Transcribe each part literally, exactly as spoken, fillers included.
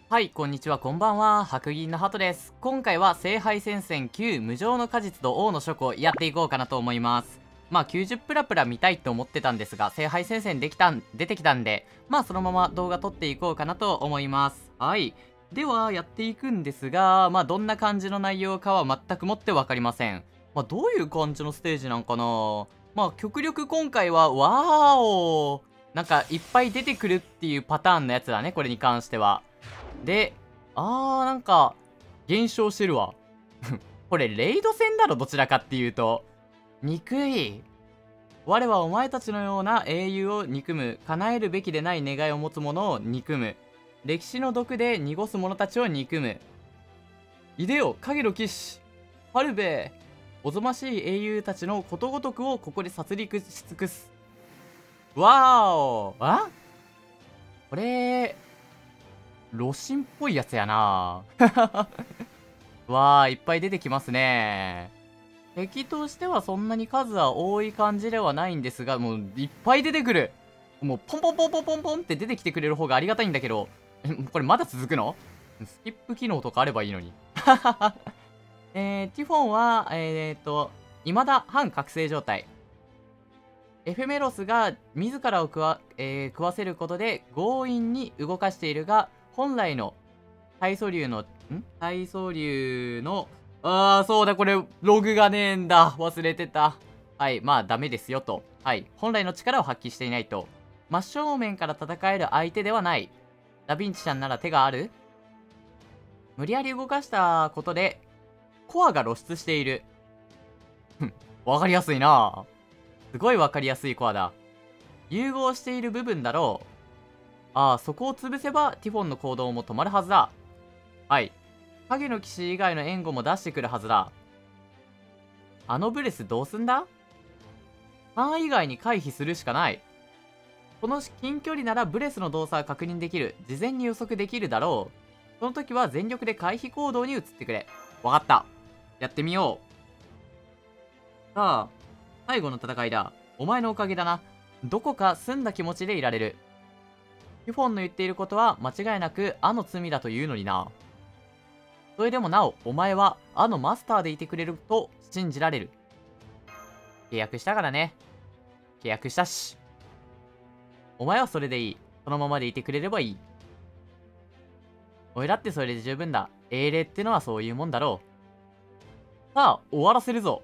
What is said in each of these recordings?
はい、こんにちは、こんばんは。白銀の鳩です。今回は聖杯戦線きゅう無常の果実と王の書庫やっていこうかなと思います。まあきゅうじゅうプラプラ見たいと思ってたんですが、聖杯戦線できたん、出てきたんで、まあそのまま動画撮っていこうかなと思います。はい。では、やっていくんですが、まあどんな感じの内容かは全くもってわかりません。まあどういう感じのステージなんかな。まあ極力今回は、わーおなんかいっぱい出てくるっていうパターンのやつだね、これに関しては。で、あー、なんか、減少してるわ。これ、レイド戦だろ、どちらかっていうと。憎い。我はお前たちのような英雄を憎む。叶えるべきでない願いを持つ者を憎む。歴史の毒で濁す者たちを憎む。いでよ、影の騎士。ハルベイ。おぞましい英雄たちのことごとくをここで殺戮し尽くす。わーお。あこれ、ロシンっぽいやつやなわあ、いっぱい出てきますね。敵としてはそんなに数は多い感じではないんですが、もういっぱい出てくる。もうポンポンポンポンポンポンって出てきてくれる方がありがたいんだけど、これまだ続くの？スキップ機能とかあればいいのに。えー、ティフォンは、えー、っと、未だ半覚醒状態。エフェメロスが自らを食わ、えー、食わせることで強引に動かしているが、本来の体素流の、ん体素流の、あー、そうだ、これ、ログがねえんだ。忘れてた。はい、まあ、ダメですよと。はい、本来の力を発揮していないと。真正面から戦える相手ではない。ダヴィンチちゃんなら手がある？無理やり動かしたことで、コアが露出している。ふん、わかりやすいな。すごいわかりやすいコアだ。融合している部分だろう。ああ、そこを潰せばティフォンの行動も止まるはずだ。はい。影の騎士以外の援護も出してくるはずだ。あのブレスどうすんだ？範囲以外に回避するしかない。この近距離ならブレスの動作は確認できる。事前に予測できるだろう。その時は全力で回避行動に移ってくれ。わかった。やってみよう。さあ、最後の戦いだ。お前のおかげだな。どこか澄んだ気持ちでいられる。ティフォンの言っていることは間違いなくあの罪だというのにな。それでもなお、お前はあのマスターでいてくれると信じられる。契約したからね。契約したし。お前はそれでいい。そのままでいてくれればいい。俺だってそれで十分だ。英霊ってのはそういうもんだろう。さあ、終わらせるぞ。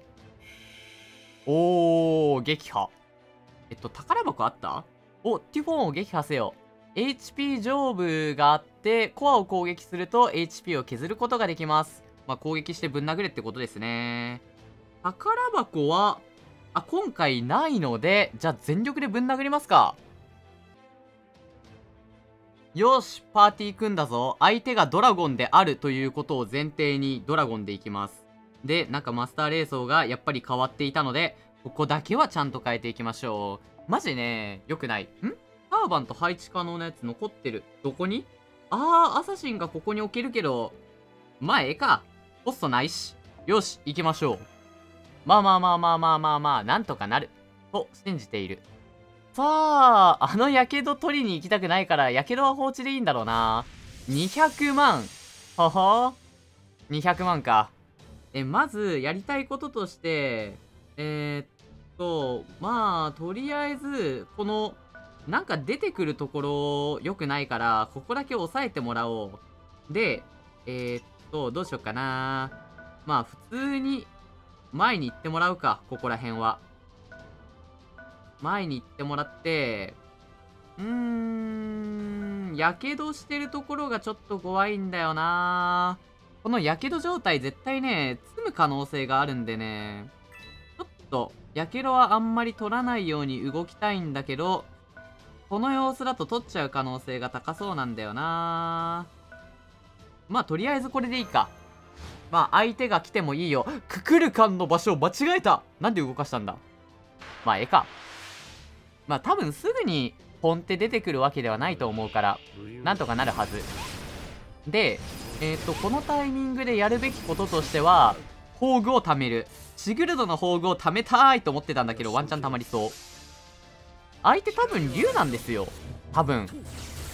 おー、撃破。えっと、宝箱あった？お、ティフォンを撃破せよ。エイチピー 上部があって、コアを攻撃すると エイチピー を削ることができます。まあ、攻撃してぶん殴れってことですね。宝箱は、あ、今回ないので、じゃあ全力でぶん殴りますか。よし、パーティー組んだぞ。相手がドラゴンであるということを前提にドラゴンでいきます。で、なんかマスターレーソーがやっぱり変わっていたので、ここだけはちゃんと変えていきましょう。マジね、良くない。んターバンと配置可能なやつ残ってる。どこに？あー、アサシンがここに置けるけど、まあ、ええか。ポストないし。よし、行きましょう。まあまあまあまあまあまあまあ、なんとかなる。と信じている。さあ、あの火傷取りに行きたくないから、火傷は放置でいいんだろうな。にひゃくまん。はは ?にひゃく 万か。え、まず、やりたいこととして、えー、っと、まあ、とりあえず、この、なんか出てくるところ良くないから、ここだけ押さえてもらおう。で、えー、っと、どうしよっかな。まあ、普通に前に行ってもらうか、ここら辺は。前に行ってもらって、うーん、やけどしてるところがちょっと怖いんだよな。このやけど状態絶対ね、積む可能性があるんでね。ちょっと、やけどはあんまり取らないように動きたいんだけど、この様子だと取っちゃう可能性が高そうなんだよな。まあ、とりあえずこれでいいか。まあ、相手が来てもいいよ。ククルカンの場所を間違えた。なんで動かしたんだ。まあ、ええか。まあ、多分すぐにポンって出てくるわけではないと思うから、なんとかなるはず。で、えっと、このタイミングでやるべきこととしては、宝具を貯める。シグルドの宝具を貯めたいと思ってたんだけど、ワンチャン貯まりそう。相手多分竜なんですよ。多分。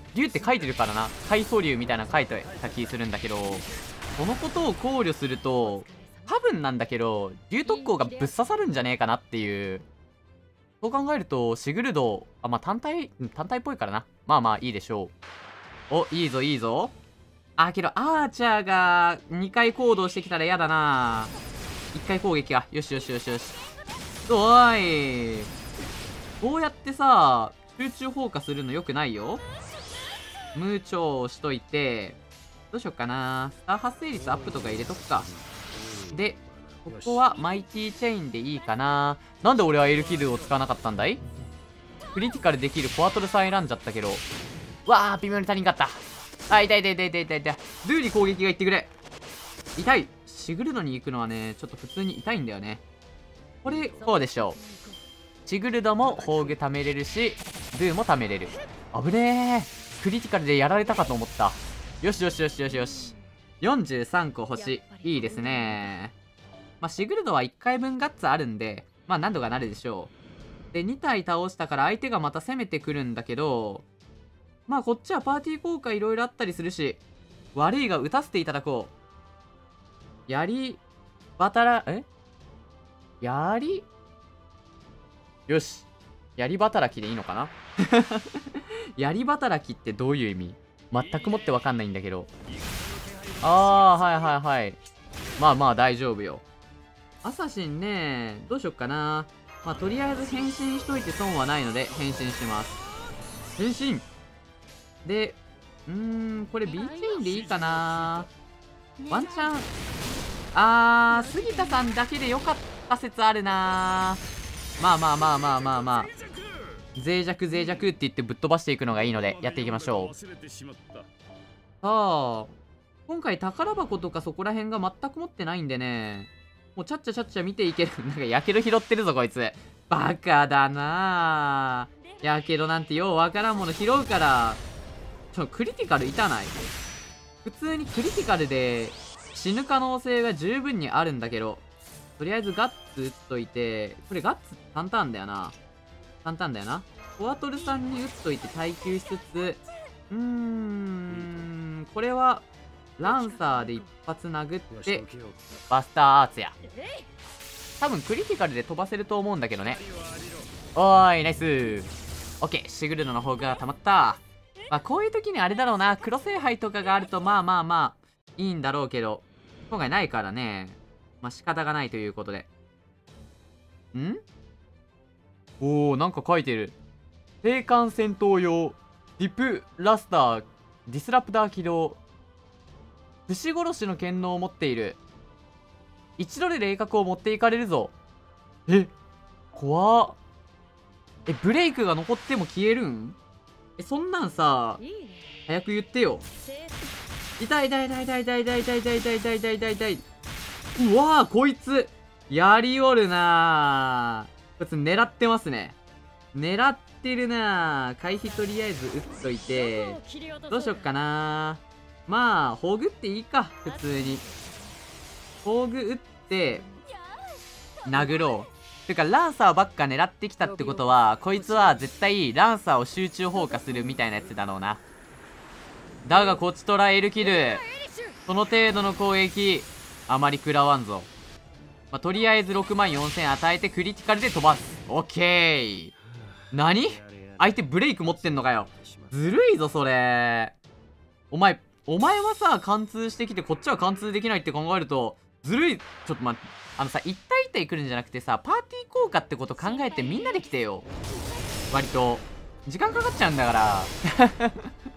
竜って書いてるからな。海藻竜みたいなの書いてた気するんだけど、そのことを考慮すると多分なんだけど竜特攻がぶっ刺さるんじゃねえかなっていう。そう考えるとシグルド、あ、まあ単体単体っぽいからな。まあまあいいでしょう。お、いいぞいいぞ。あ、けどアーチャーがにかい行動してきたら嫌だな。いっかい攻撃が。よしよしよしよし。おーい、こうやってさ集中放火するのよくないよ。ムーチョをしといて、どうしよっかな。スター発生率アップとか入れとくか。でここはマイティチェインでいいかな。なんで俺はエルキルを使わなかったんだい。クリティカルできるコアトルさん選んじゃったけど、わあ微妙に足りんかった。あ、痛い痛い痛い痛い痛い痛い。ドゥに攻撃がいってくれ。痛い。シグルドに行くのはねちょっと普通に痛いんだよね。これこうでしょう。シグルドも宝具貯めれるしドゥも貯めれる。危ねえ、クリティカルでやられたかと思った。よしよしよしよしよし。よんじゅうさんこ星いいですね。まあシグルドはいっかいぶんガッツあるんでまあ何度かなるでしょう。でに体倒したから相手がまた攻めてくるんだけど、まあこっちはパーティー効果いろいろあったりするし、悪いが打たせていただこう。やりバタラえやりよし、やり働きでいいのかな。やり働きってどういう意味、全くもってわかんないんだけど。あー、はいはいはい。まあまあ大丈夫よ。アサシンね、どうしよっかな。まあとりあえず変身しといて損はないので変身します。変身で、うーん、これ B チェインでいいかな。ワンチャン、あー、杉田さんだけでよかった説あるな。まあまあまあまあまあまあ、脆弱脆弱って言ってぶっ飛ばしていくのがいいのでやっていきましょう。さあ今回宝箱とかそこら辺が全く持ってないんでね、もうちゃっちゃちゃっちゃ見ていける。なんかやけど拾ってるぞこいつ。バカだなあ。やけどなんてようわからんもの拾うから。ちょクリティカルいたない。普通にクリティカルで死ぬ可能性が十分にあるんだけど、とりあえずガッツ打っといて、これガッツ簡単だよな。簡単だよな。コアトルさんに打っといて耐久しつつ、うーん、これはランサーで一発殴ってバスターアーツや。多分クリティカルで飛ばせると思うんだけどね。おーいナイス。オッケー、シグルドの方が溜まった。まあこういう時にあれだろうな、黒聖杯とかがあるとまあまあまあいいんだろうけど、今回ないからね、まあ仕方がないということで。んおー、なんか書いてる。定艦戦闘用ディプラスターディスラプター起動、牛殺しの権能を持っている。一度で霊角を持っていかれるぞ。え怖っ。えブレイクが残っても消えるん。えそんなんさ早く言ってよ。痛い痛い痛い痛い痛い痛い痛い痛い痛い痛い痛い痛い痛い。うわーこいつやりおるなー。こいつ狙ってますね。狙ってるなー。回避とりあえず打っといて、どうしよっかなー。まあ宝具っていいか。普通に宝具打って殴ろう。てかランサーばっか狙ってきたってことはこいつは絶対ランサーを集中放火するみたいなやつだろうな。だがこっちとらエルキルその程度の攻撃あまり食らわんぞ。まあ、とりあえずろくまんよんせん与えてクリティカルで飛ばす。オッケー。何相手ブレイク持ってんのかよ。ずるいぞそれ。お前お前はさ貫通してきてこっちは貫通できないって考えるとずるい。ちょっと待って、あのさいち対いち対来るんじゃなくてさパーティー効果ってこと考えてみんなで来てよ。割と時間かかっちゃうんだから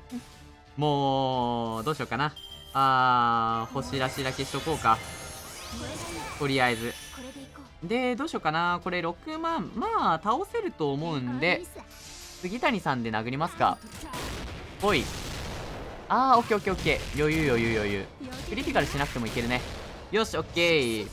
もうどうしようかな。あー星らしら消しとこうかとりあえず。でどうしようかな。これろくまんまあ倒せると思うんで杉谷さんで殴りますか。おいあーオッケーオッケーオッケー。余裕余裕余裕。クリティカルしなくてもいけるね。よしオッケー。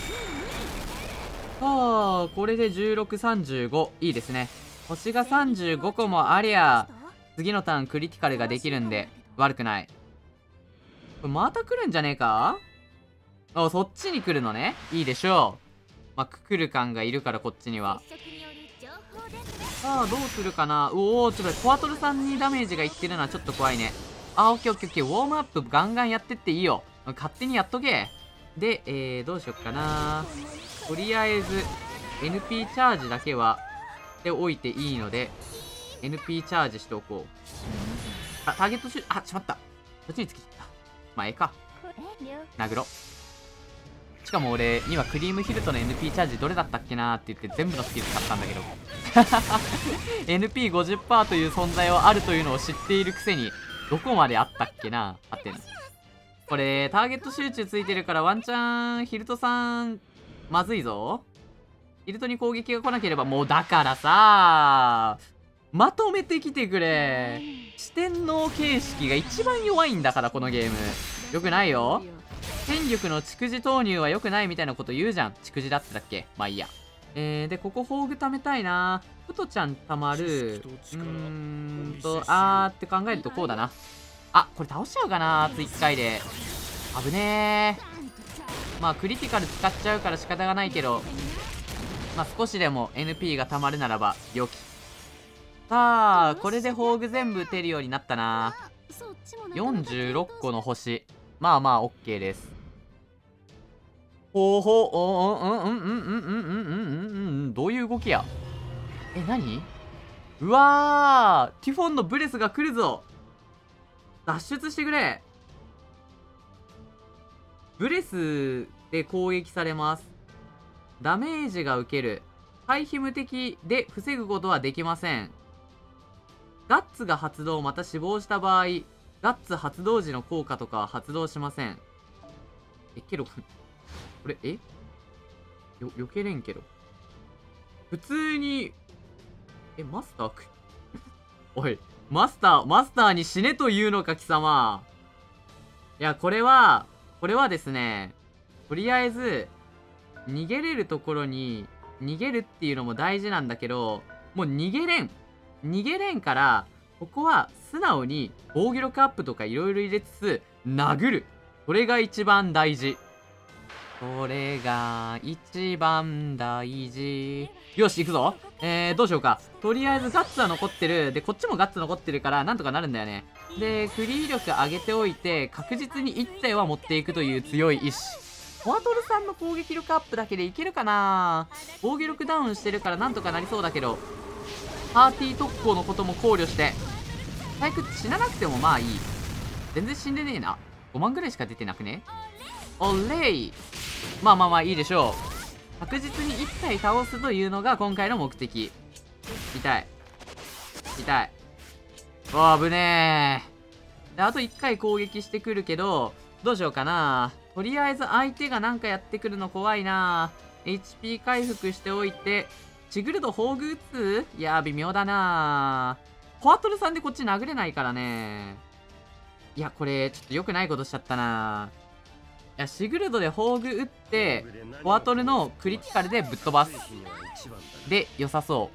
はあこれでじゅうろく、さんじゅうごいいですね。星がさんじゅうごこもありゃ次のターンクリティカルができるんで悪くない。これまた来るんじゃねえか。あそっちに来るのね。いいでしょう。まあククル感がいるからこっちには。ささあどうするかな。おおちょっとコアトルさんにダメージがいってるのはちょっと怖いね。あ、オッケーオッケーオッケー。ウォームアップガンガンやってっていいよ。勝手にやっとけ。で、えー、どうしよっかな。とりあえず エヌピー チャージだけはしておいていいので エヌピー チャージしておこう。あ、ターゲットシュあ、しまった。こっちにつけちゃった。まあええか。殴ろ。しかも俺にはクリームヒルトの エヌピー チャージどれだったっけなーって言って全部のスキル使ったんだけどエヌピーごじゅっパーセント という存在はあるというのを知っているくせにどこまであったっけな。あってんのこれターゲット集中ついてるからワンチャンヒルトさんまずいぞ。ヒルトに攻撃が来なければもうだからさまとめてきてくれ。四天王形式が一番弱いんだからこのゲーム。よくないよ。戦力の蓄字投入は良くないみたいなこと言うじゃん。蓄字だってだっけ。まあいいや。えー、でここ宝具貯めたいな。フトちゃん貯まる。うーんとあーって考えるとこうだな。あ、これ倒しちゃうかな。あといっかいで危ねー。まあクリティカル使っちゃうから仕方がないけど、まあ少しでも エヌピー が貯まるならば良き。さあこれで宝具全部打てるようになったな。よんじゅうろっこの星。まあまあ OK です。ほうほうおうんうんうんうんうんうんうんうんうんどういう動きや。え、何。うわーティフォンのブレスが来るぞ。脱出してくれ。ブレスで攻撃されます。ダメージが受ける。回避無敵で防ぐことはできません。ガッツが発動また死亡した場合ガッツ発動時の効果とかは発動しません。え、けどこれえよ、避けれんけど普通にえ、マスターくおい、マスター、マスターに死ねというのか貴様。いや、これはこれはですね、とりあえず逃げれるところに逃げるっていうのも大事なんだけど、もう逃げれん逃げれんからここは素直に防御力アップとかいろいろ入れつつ殴る。これが一番大事。これが一番大事。よし行くぞ。えー、どうしようか。とりあえずガッツは残ってる。でこっちもガッツ残ってるからなんとかなるんだよね。でフリー力上げておいて確実にいってんは持っていくという強い意志。フォアトルさんの攻撃力アップだけでいけるかな。防御力ダウンしてるからなんとかなりそうだけど、パーティー特攻のことも考慮して最悪死ななくてもまあいい。全然死んでねえな。ごまんぐらいしか出てなくね。おれい。まあまあまあいいでしょう。確実にいっ体倒すというのが今回の目的。痛い痛い。うわ危ねえ。であといっかい攻撃してくるけどどうしようかな。とりあえず相手がなんかやってくるの怖いな。 エイチピー 回復しておいてシグルド宝具打つ。いやー微妙だな。コアトルさんでこっち殴れないからね。いやこれちょっと良くないことしちゃったな。いやシグルドで宝具打ってコアトルのクリティカルでぶっ飛ばすで良さそう。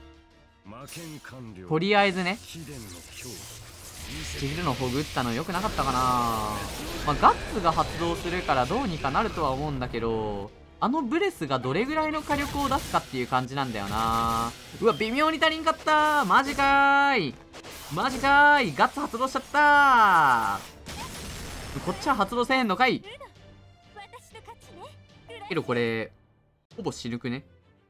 とりあえずねシグルドの宝具打ったの良くなかったかな。まあ、ガッツが発動するからどうにかなるとは思うんだけど、あのブレスがどれぐらいの火力を出すかっていう感じなんだよな。うわ微妙に足りんかった。マジかーいマジかーい。ガッツ発動しちゃったー。こっちは発動せんのかい。けどこれほぼ死ぬくね。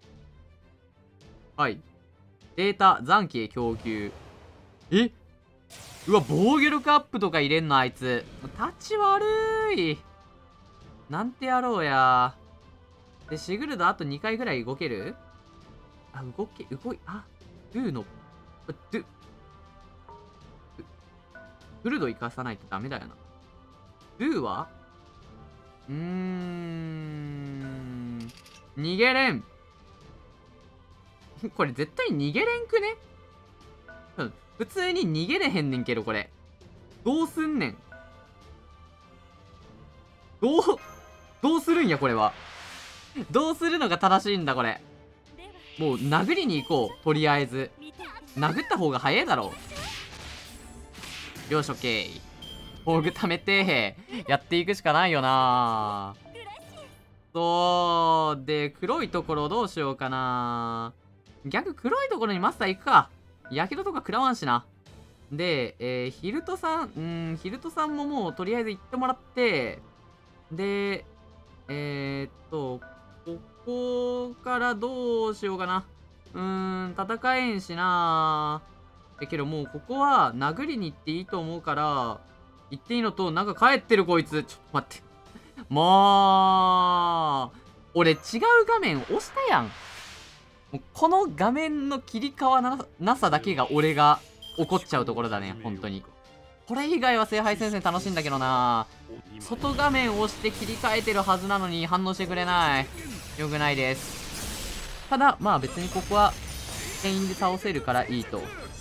はいデータ残機へ供給。えうわ防御力アップとか入れんのあいつ。立ち悪い。なんてやろうや。でシグルドあとにかいぐらい動ける。あ動け動いあドゥのドゥフルド生かさないとダメだよな。ドゥはうーん逃げれんこれ絶対逃げれんくね。うん普通に逃げれへんねんけどこれどうすんねん。どうどうするんやこれは。どうするのが正しいんだこれ。もう殴りに行こう。とりあえず殴った方が早いだろう。よしオッケー。宝具貯めてやっていくしかないよな。そうで黒いところどうしようかな。 逆黒いところにマスター行くか。やけどとか食らわんしな。で、えー、ヒルトさん、うん、ヒルトさんももうとりあえず行ってもらって、で、えー、っと、ここからどうしようかな。うーん、戦えんしな。え、けどもうここは殴りに行っていいと思うから、行っていいのと、なんか帰ってるこいつ。ちょっと待って。もう、俺違う画面押したやん。もうこの画面の切り替わな、なさだけが俺が怒っちゃうところだね、本当に。これ以外は聖杯戦線楽しいんだけどな。外画面を押して切り替えてるはずなのに反応してくれない。よくないです。ただ、まあ別にここは、全員で倒せるからいいと。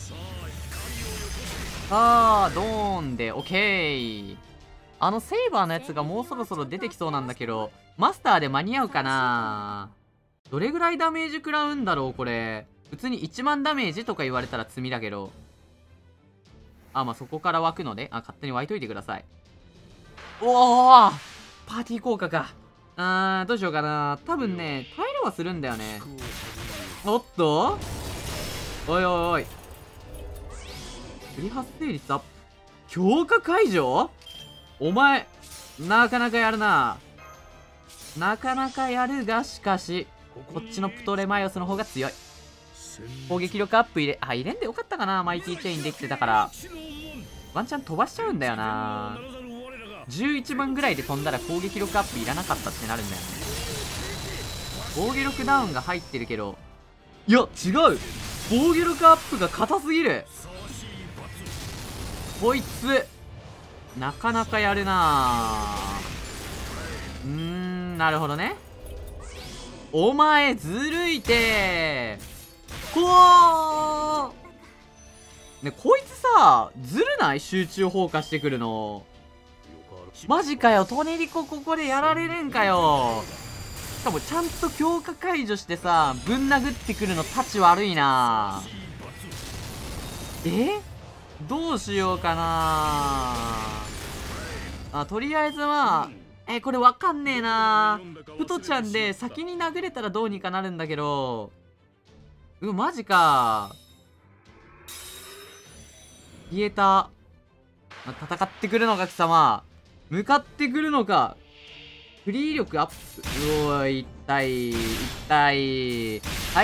さあ、ドーンで、オッケー。あのセイバーのやつがもうそろそろ出てきそうなんだけど、マスターで間に合うかな。どれぐらいダメージ食らうんだろう、これ。普通にいちまんダメージとか言われたら罪だけど。あ、まあそこから湧くので、あ、勝手に湧いといてください。おお、パーティー効果か。あー、どうしようかな。多分ね、耐えれはするんだよね。おっと、おいおいおい。振り発生率アップ。強化解除？お前、なかなかやるな。なかなかやるが、しかし、こっちのプトレマイオスの方が強い。攻撃力アップ入れ、あ、入れんでよかったかな。マイティチェインできてたから。ワンチャン飛ばしちゃうんだよな。じゅういちばんぐらいで飛んだら攻撃力アップいらなかったってなるんだよね。防御力ダウンが入ってるけど、いや違う、防御力アップが硬すぎる。こいつなかなかやるな。うーん、なるほどね。お前ずるいてー。こーね、こいつさ、ずるない？集中放火してくるの。マジかよ、トネリコここでやられるんかよ。しかもちゃんと強化解除してさ、ぶん殴ってくるのタチ悪いな。え？どうしようかな。あ、とりあえずは、え、これわかんねえな。ふとちゃんで先に殴れたらどうにかなるんだけど、う、マジか。消えた。戦ってくるのか、貴様。向かってくるのか。フリー力アップ。うおい、痛い。痛い。はい、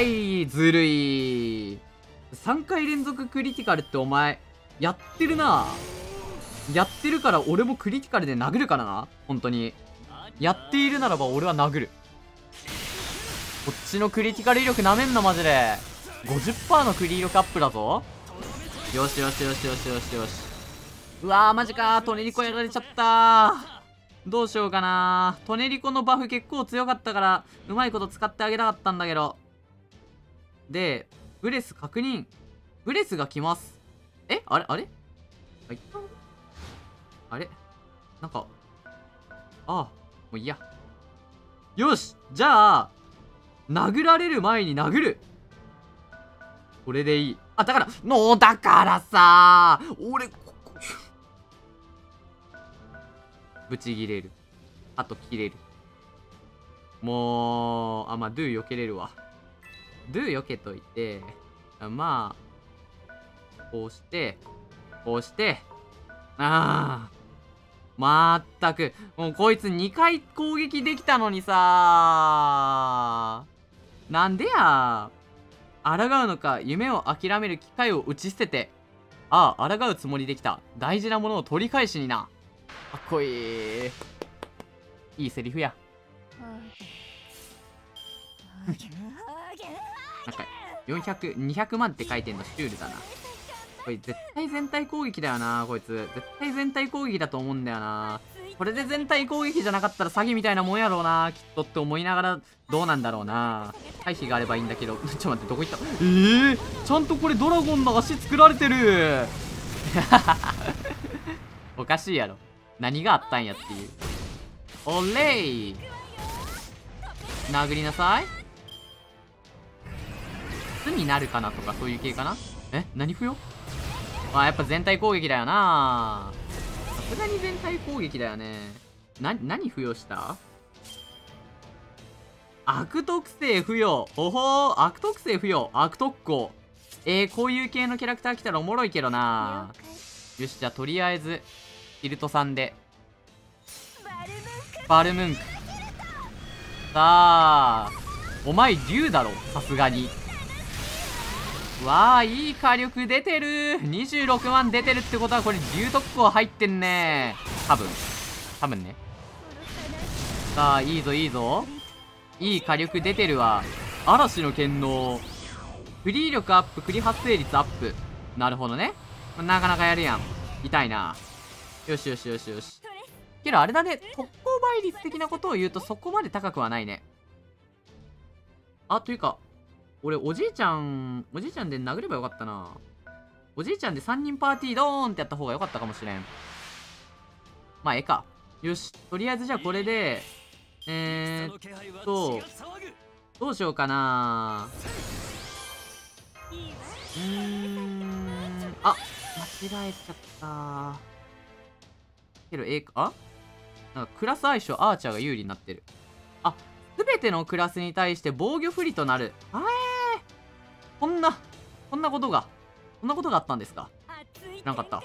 ずるい。さんかい連続クリティカルってお前、やってるな。やってるから俺もクリティカルで殴るからな。本当に。やっているならば俺は殴る。こっちのクリティカル威力なめんな、マジで。ごじゅっパーセント のクリー力アップだぞ。よしよしよしよしよしよし。うわー、マジかー。トネリコやられちゃったー。どうしようかなー。トネリコのバフ結構強かったから、うまいこと使ってあげたかったんだけど。で、ブレス確認。ブレスが来ます。えあれあれあ、いったあれなんか、ああ、もういいや。よし、じゃあ、殴られる前に殴る。これでいい。あ、だから、のだからさー、俺、ここ、ぶち切れる。あと切れる。もう、あ、まあ、ドゥ避けれるわ。ドゥ避けといて、まあ、こうして、こうして、ああ。まったく、もうこいつにかい攻撃できたのにさー。なんでや。抗うのか、夢を諦める機会を打ち捨てて。ああ、抗うつもりできた。大事なものを取り返しにな。かっこいい。いいセリフや。なんか、よんひゃく、にひゃくまんって書いてんのシュールだな。これ絶対全体攻撃だよな、こいつ。絶対全体攻撃だと思うんだよな。これで全体攻撃じゃなかったら詐欺みたいなもんやろうな、きっとって思いながら、どうなんだろうな。回避があればいいんだけど。ちょっと待って、どこ行った？えー、ちゃんとこれドラゴンの足作られてる。おかしいやろ。何があったんやっていう。おれい。殴りなさい。巣になるかなとかそういう系かな。え、何不要？あ、やっぱ全体攻撃だよな。さすがに全体攻撃だよね。な、何付与した？ 悪特性付与。ほほー、悪特性付与。悪特攻。えー、こういう系のキャラクター来たらおもろいけどな。よし、じゃあとりあえずヒルトさんでバルムンク。さあ、お前竜だろ、さすがに。わあ、いい火力出てる。にじゅうろくまん出てるってことはこれ竜特攻入ってんね。多分多分ね。さあ、いいぞいいぞ、いい火力出てるわ。嵐の剣能、フリー力アップ、クリ発生率アップ。なるほどね。なかなかやるやん。痛いな。よしよしよしよし。けどあれだね、特攻倍率的なことを言うとそこまで高くはないね。あ、というか俺おじいちゃんおじいちゃんで殴ればよかったな。おじいちゃんでさんにんパーティードーンってやった方がよかったかもしれん。まあええか。よし、とりあえずじゃあこれでえーっとどうしようかな。うーん、あ、間違えちゃった。けどええか、あ、なんかクラス相性アーチャーが有利になってる。あ、すべてのクラスに対して防御不利となる。あえー、こんなこんなことがこんなことがあったんですか。知らなかった。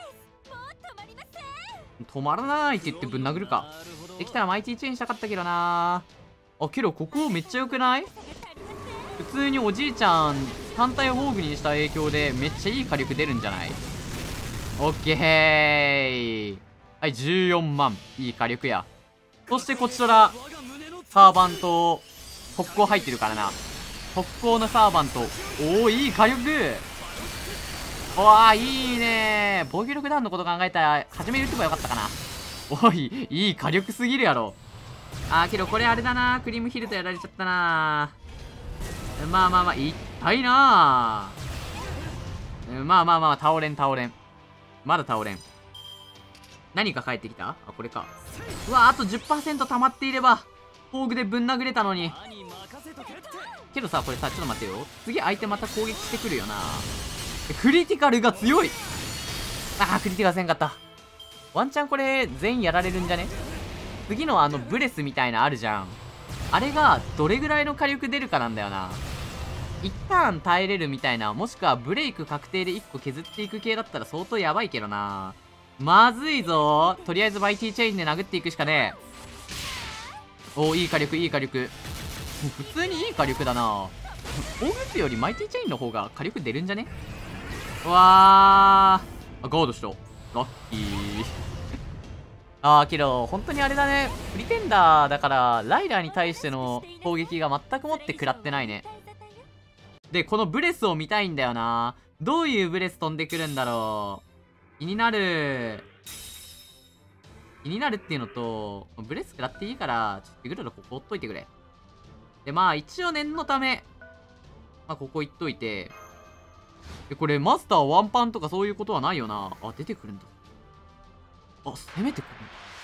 止まらないって言ってぶん殴るか。できたらマイティチェーンしたかったけどな。あ、けどここめっちゃ良くない？普通におじいちゃん単体ホーグにした影響でめっちゃいい火力出るんじゃない？オッケー。はい、じゅうよんまん。いい火力や。そしてこちとらサーバント特攻入ってるからな。特攻のサーバント、おお、いい火力。おわ、いいね。防御力ダウンのこと考えたら初め言ってもよかったかな。おい、いい火力すぎるやろ。あーけどこれあれだな、クリームヒルトやられちゃったな。まあまあまあ痛いな。まあまあまあ倒れん倒れん、まだ倒れん。何か返ってきた。あ、これか。うわ、あと じゅっパーセント 溜まっていればフォーグでぶん殴れたのに。けどさ、これさ、ちょっと待ってよ、次相手また攻撃してくるよな。クリティカルが強い。あー、クリティカルせんかった。ワンチャンこれ全員やられるんじゃね。次のあのブレスみたいなあるじゃん。あれがどれぐらいの火力出るかなんだよな。一旦耐えれるみたいな、もしくはブレイク確定でいっこ削っていく系だったら相当やばいけどな。まずいぞ。とりあえずバイティチェインで殴っていくしかねえ。おー、いい火力いい火力。普通にいい火力だな。オーグスよりマイティチェインの方が火力出るんじゃね。うわー、あ、ガードしたラッキー。あーけど本当にあれだね、プリテンダーだからライダーに対しての攻撃が全くもって食らってないね。でこのブレスを見たいんだよな。どういうブレス飛んでくるんだろう。気になる気になるっていうのと、ブレス食らっていいからちょっとピグルルここ追っといてくれ。でまあ一応念のため、まあ、ここ行っといて。でこれマスターワンパンとかそういうことはないよな。あ、出てくるんだ。あ、攻めてくる。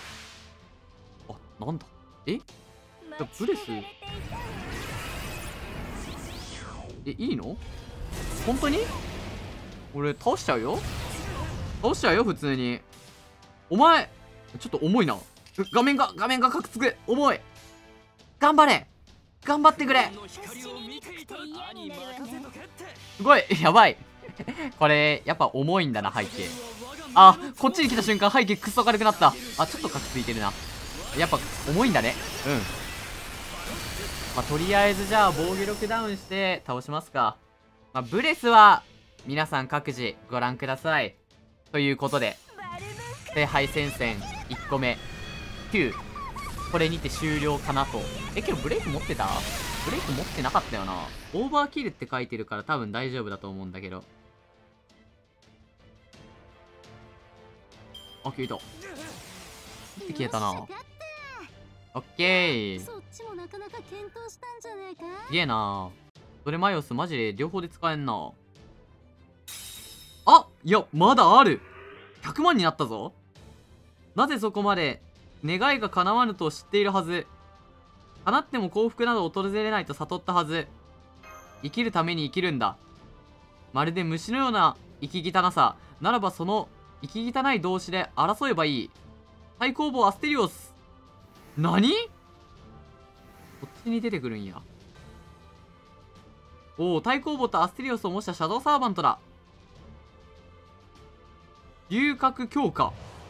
あ、なんだ。え、じゃあブレスえ、いいの？本当に？俺倒しちゃうよ。倒しちゃうよ普通に。お前ちょっと重いな。画面が画面がカクつく。重い。頑張れ、頑張ってくれ。すごいやばいこれやっぱ重いんだな背景。あ、こっちに来た瞬間背景クソ軽くなった。あ、ちょっとカクついてるな。やっぱ重いんだね。うん。まあ、とりあえずじゃあ防御力ダウンして倒しますか。まあ、ブレスは皆さん各自ご覧ください。ということで聖杯戦線いっこめきゅう、これにて終了かなと。え、けどブレイク持ってた？ブレイク持ってなかったよな。オーバーキルって書いてるから多分大丈夫だと思うんだけど。あ、消えた。って消えたな。オッケー。すげえな。それマイオスマジで両方で使えんな。あ、いやまだある。ひゃくまんになったぞ。なぜそこまで願いが叶わぬと知っているはず。叶っても幸福など訪れないと悟ったはず。生きるために生きるんだ。まるで虫のような生き汚さならばその生き汚い同士で争えばいい。対抗棒アステリオス。何？ こっちに出てくるんや。おお、対抗ボとアステリオスを模したシャドウサーバントだ。龍角強化。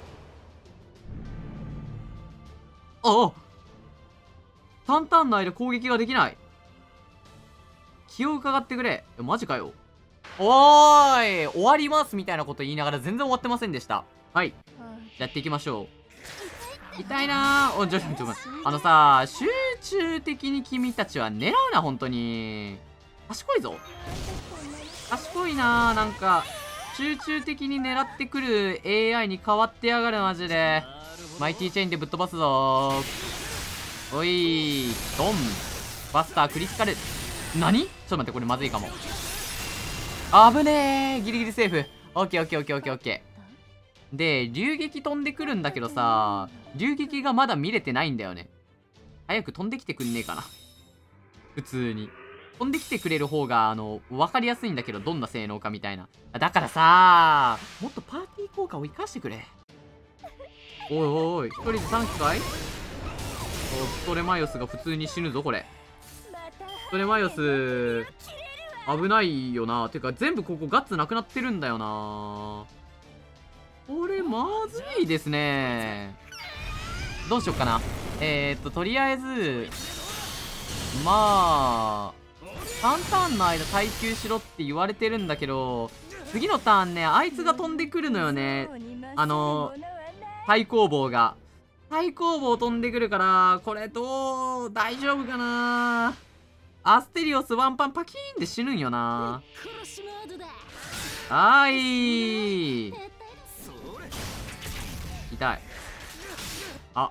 ああ、短々の間攻撃ができない。気を伺ってくれ。え、マジかよ。おーい、終わりますみたいなこと言いながら全然終わってませんでした。はい、やっていきましょう。痛いなー。お、ちょちょちょ、あのさ、集中的に君たちは狙うな、本当に。賢いぞ。賢いなー。なんか集中的に狙ってくる エーアイ に変わってやがる、マジで。マイティチェインでぶっ飛ばすぞー。おいー、ドン。バスタークリティカル。何？ちょっと待って、これまずいかも。危ねー。ギリギリセーフ。オッケーオッケーオッケーオッケーオッケー。で、流撃飛んでくるんだけどさ、流撃がまだ見れてないんだよね。早く飛んできてくんねえかな。普通に飛んできてくれる方が、あの、分かりやすいんだけど、どんな性能かみたいな。だからさ、もっとパーティー効果を生かしてくれ。おいおいおい、一人でさん機かい？ストレマイオスが普通に死ぬぞ、これ。ストレマイオス、危ないよな。てか、全部ここガッツなくなってるんだよな。これ、まずいですね。どうしよっかな。えーっと、とりあえず、まあ、さんターンの間耐久しろって言われてるんだけど、次のターンね、あいつが飛んでくるのよね。あの、対抗棒が。対抗棒飛んでくるから、これどう、大丈夫かな。アステリオスワンパンパキーンで死ぬんよな。はーい。痛い。あ、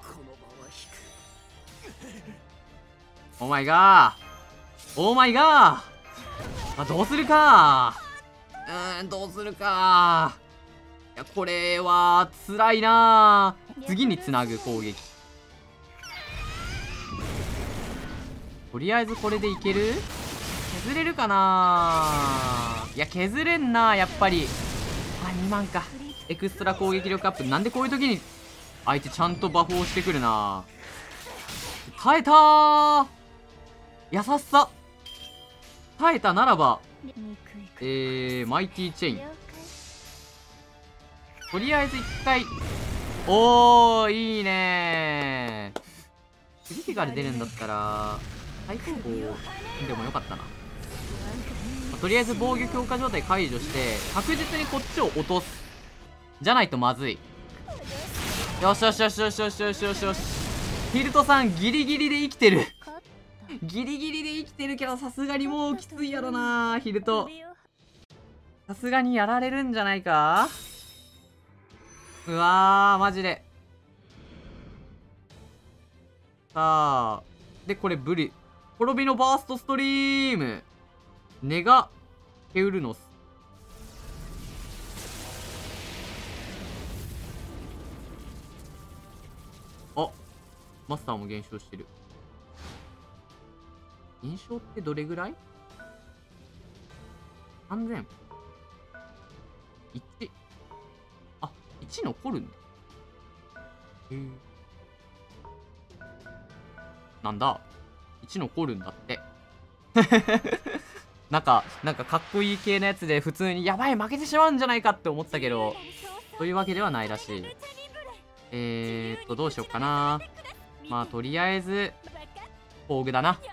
オーマイガー。オーマイガー。あ、どうするか。うーん、どうするか。いや、これは辛いな。次につなぐ攻撃。とりあえずこれでいける？削れるかな。いや、削れんな、やっぱり。あ、にまんか。エクストラ攻撃力アップ。なんでこういう時に相手ちゃんとバフをしてくるな。耐えたー。優しさ。耐えたならば、えー、マイティチェイン。とりあえず一回。おー、いいねー。クリティカル出るんだったら、対抗棒でもよかったな。まあ、とりあえず防御強化状態解除して、確実にこっちを落とす。じゃないとまずい。よしよしよしよしよしよしよしよし。ヒルトさん、ギリギリで生きてる。ギリギリで生きてるけど、さすがにもうきついやろな、ヒルト。さすがにやられるんじゃないか。うわー、マジで。さあ。で、これ、ブリ。滅びのバーストストリーム。ネガ、ケウルノス。あ、マスターも減少してる。減少ってどれぐらい？ さんぜん。いち。あ、いち残るんだ。へえ。なんだ ?いち 残るんだって。なんか、なんかかっこいい系のやつで普通にやばい負けてしまうんじゃないかって思ったけど、そういうわけではないらしい。えーっと、どうしよっかな。まあ、とりあえず、宝具だな。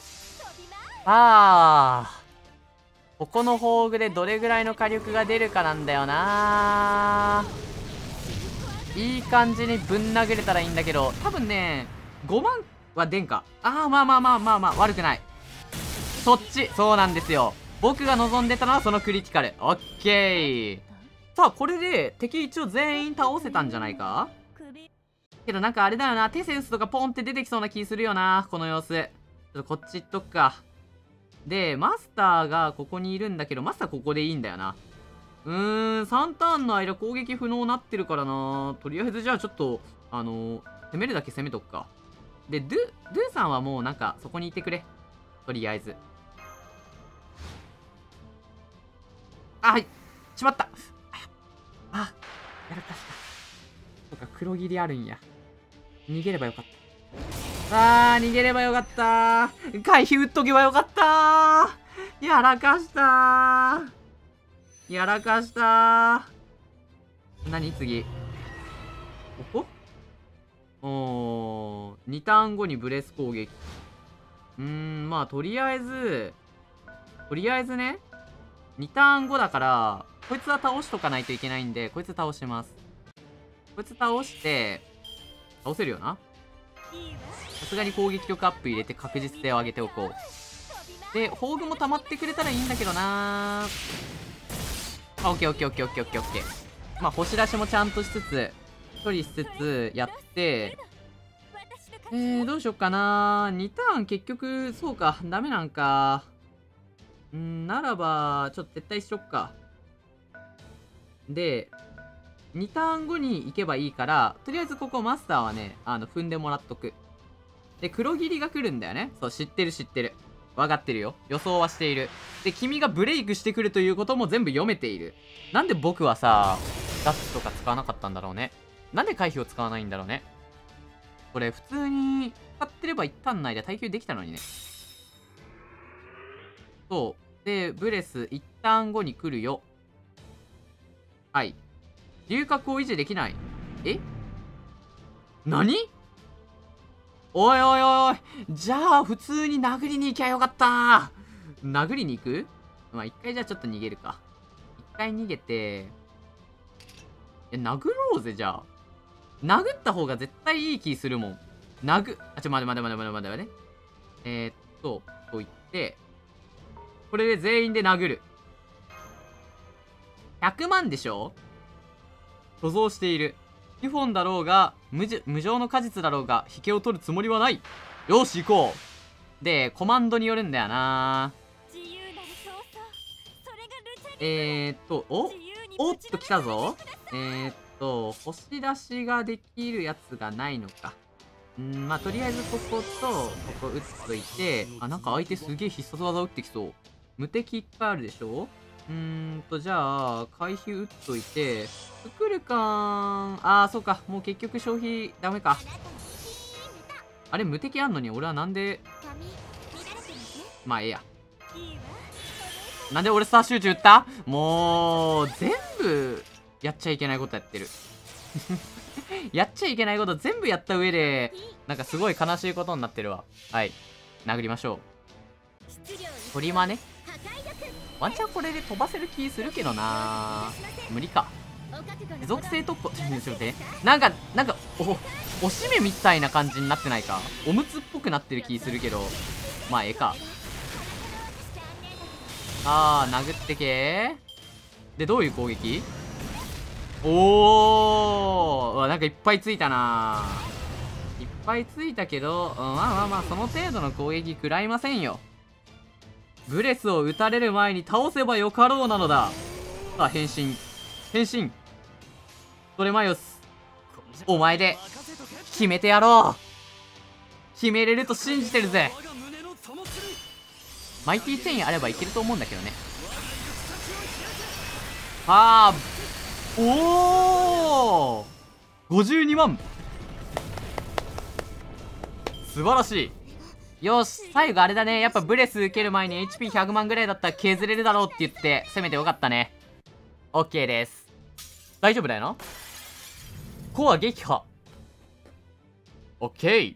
あー。ここの宝具でどれぐらいの火力が出るかなんだよな。いい感じにぶん殴れたらいいんだけど、多分ね、ごまんは出んか。あー、まあまあまあまあまあ、悪くない。そっち、そうなんですよ。僕が望んでたのはそのクリティカル。オッケー。さあ、これで敵一応全員倒せたんじゃないか。けどなんかあれだよな、テセウスとかポンって出てきそうな気するよな、この様子。ちょっとこっち行っとくか。で、マスターがここにいるんだけど、マスターここでいいんだよな。うーん、さんターンの間攻撃不能になってるからな。とりあえずじゃあちょっと、あのー、攻めるだけ攻めとくか。で、ドゥ、ドゥさんはもうなんかそこにいてくれ。とりあえず。あ、はい。しまった。あ、やらかした。そうか、黒切りあるんや。逃げればよかった。 あー、逃げればよかったー。回避打っとけばよかったー。やらかしたー。やらかしたー。何次。ここおー、にターン後にブレス攻撃。うーん、まあ、とりあえず、とりあえずね、にターン後だから、こいつは倒しとかないといけないんで、こいつ倒します。こいつ倒して、倒せるよな。さすがに攻撃力アップ入れて確実性を上げておこう。で、宝具も溜まってくれたらいいんだけどなー。あ、オッケーオッケーオッケーオッケーオッケーオッケー。まあ、星出しもちゃんとしつつ、処理しつつやって、えー、どうしよっかな。にターン結局、そうか、ダメなんか。んならば、ちょっと撤退しよっか。で、にターン後に行けばいいから、とりあえずここマスターはね、あの、踏んでもらっとく。で、黒霧が来るんだよね。そう、知ってる知ってる。分かってるよ。予想はしている。で、君がブレイクしてくるということも全部読めている。なんで僕はさ、ダッツとか使わなかったんだろうね。なんで回避を使わないんだろうね。これ、普通に使ってれば一旦内で耐久できたのにね。そう。で、ブレス一旦後に来るよ。はい。龍角を維持できない。え何おいおいおいおい。じゃあ、普通に殴りに行きゃよかった殴りに行くまあ、一回じゃあちょっと逃げるか。一回逃げて、え、殴ろうぜ、じゃあ。殴った方が絶対いい気するもん。殴、あ、ちょ、待て待て待て待て待て待て。えー、っと、と言って、これで全員で殴る。ひゃくまんでしょ貯蔵している。ティフォンだろうが、無じ無情の果実だろうが、引けを取るつもりはない。よし、行こう。で、コマンドによるんだよな。えーっと、おおっと来たぞ。えーっと、星出しができるやつがないのか。んー、まあ、とりあえずここと、ここ打っといて、あ、なんか相手すげえ必殺技打ってきそう。無敵いっぱいあるでしょうーんと、じゃあ、回避打っといて、作るかーん。あー、そうか。もう結局消費ダメか。あれ、無敵あんのに俺はなんで、まあ、ええや。なんで俺スター集中打ったもう、全部、やっちゃいけないことやってる。やっちゃいけないこと全部やった上で、なんかすごい悲しいことになってるわ。はい。殴りましょう。トリマね。ワンチャンこれで飛ばせる気するけどな無理か。持続性突破。ちょっと待って。なんか、なんか、お、おしめみたいな感じになってないか。おむつっぽくなってる気するけど。まあ、ええか。あー、殴ってけー。で、どういう攻撃おー、うわ、なんかいっぱいついたないっぱいついたけど、うん、まあまあまあ、その程度の攻撃食らいませんよ。ブレスを打たれる前に倒せばよかろうなのだ。さあ、変身。変身。トレマイオス。お前で、決めてやろう。決めれると信じてるぜ。マイティチェインあればいけると思うんだけどね。はあ、おおごじゅうにまん素晴らしい。よし、最後あれだね。やっぱブレス受ける前に エイチピーひゃく 万ぐらいだったら削れるだろうって言って攻めてよかったね。 OK です。大丈夫だよな。コア撃破 OK。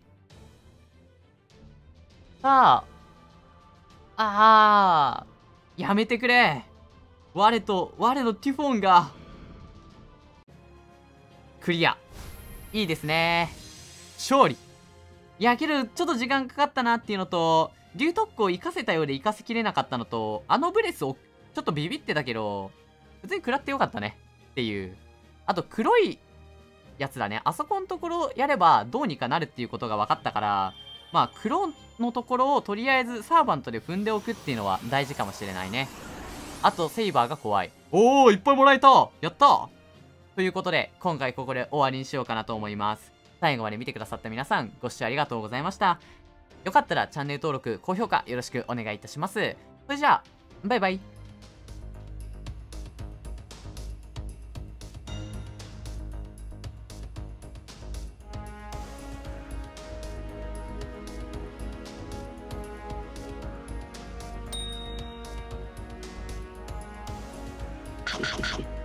さあ、あーやめてくれ。我と我のティフォンがクリア。いいですね。勝利。いやけどちょっと時間かかったなっていうのと、竜特攻生かせたようで生かせきれなかったのと、あのブレスをちょっとビビってたけど普通に食らってよかったねっていう。あと黒いやつだね、あそこのところやればどうにかなるっていうことが分かったから、まあ黒のところをとりあえずサーバントで踏んでおくっていうのは大事かもしれないね。あとセイバーが怖い。おー、いっぱいもらえた。やった。ということで今回ここで終わりにしようかなと思います。最後まで見てくださった皆さん、ご視聴ありがとうございました。よかったらチャンネル登録、高評価よろしくお願いいたします。それじゃあ、バイバイ。 す。